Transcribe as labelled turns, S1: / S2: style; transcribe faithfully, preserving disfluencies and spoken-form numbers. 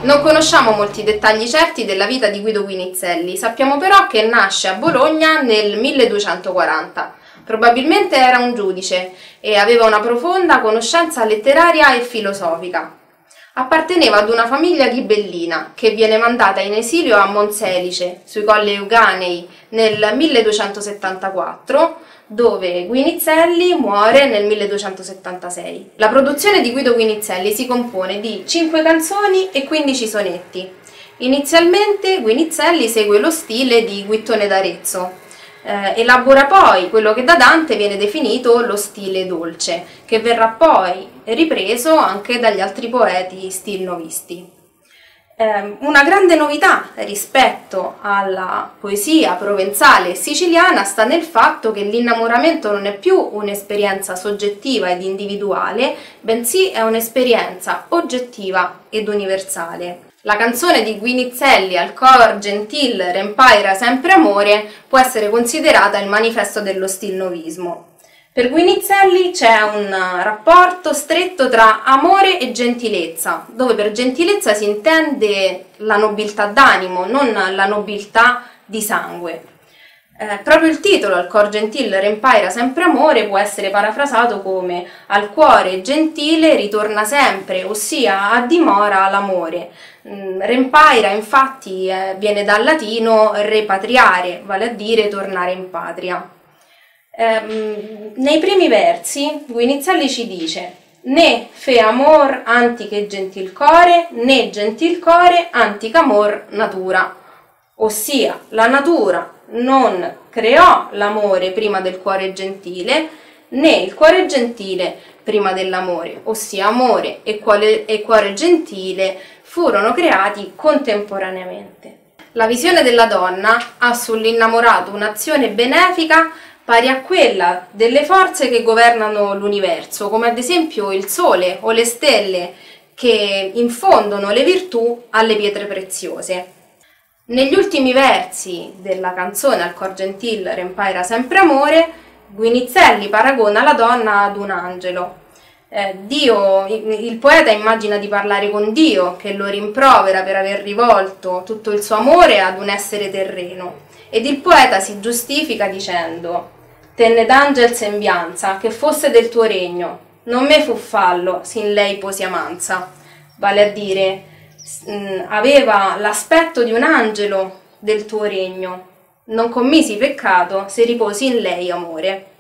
S1: Non conosciamo molti dettagli certi della vita di Guido Guinizelli, sappiamo però che nasce a Bologna nel milleduecentoquaranta. Probabilmente era un giudice e aveva una profonda conoscenza letteraria e filosofica. Apparteneva ad una famiglia ghibellina che viene mandata in esilio a Monselice, sui Colli Euganei, nel milleduecentosettantaquattro, dove Guinizelli muore nel milleduecentosettantasei. La produzione di Guido Guinizelli si compone di cinque canzoni e quindici sonetti. Inizialmente Guinizelli segue lo stile di Guittone d'Arezzo. Eh, elabora poi quello che da Dante viene definito lo stile dolce, che verrà poi ripreso anche dagli altri poeti stilnovisti. Eh, una grande novità rispetto alla poesia provenzale e siciliana sta nel fatto che l'innamoramento non è più un'esperienza soggettiva ed individuale, bensì è un'esperienza oggettiva ed universale. La canzone di Guinizelli Al cor gentil rempaira sempre amore può essere considerata il manifesto dello stilnovismo. Per Guinizelli c'è un rapporto stretto tra amore e gentilezza, dove per gentilezza si intende la nobiltà d'animo, non la nobiltà di sangue. Eh, proprio il titolo, Al cor gentil rempaira sempre amore, può essere parafrasato come al cuore gentile ritorna sempre, ossia a dimora l'amore. Mm, rempaira infatti eh, viene dal latino repatriare, vale a dire tornare in patria. Eh, nei primi versi Guinizelli ci dice: né fe amor antiche gentil core, né gentil core antica amor natura, ossia la natura non creò l'amore prima del cuore gentile, né il cuore gentile prima dell'amore, ossia amore e cuore, e cuore gentile furono creati contemporaneamente. La visione della donna ha sull'innamorato un'azione benefica pari a quella delle forze che governano l'universo, come ad esempio il sole o le stelle che infondono le virtù alle pietre preziose. Negli ultimi versi della canzone Al cor gentil rempaira sempre amore, Guinizelli paragona la donna ad un angelo. Eh, Dio, il poeta immagina di parlare con Dio, che lo rimprovera per aver rivolto tutto il suo amore ad un essere terreno, ed il poeta si giustifica dicendo: tenne d'angel sembianza, che fosse del tuo regno, non me fu fallo, sin lei posi amanza. Vale a dire, aveva l'aspetto di un angelo del tuo regno, non commisi peccato se riposi in lei amore.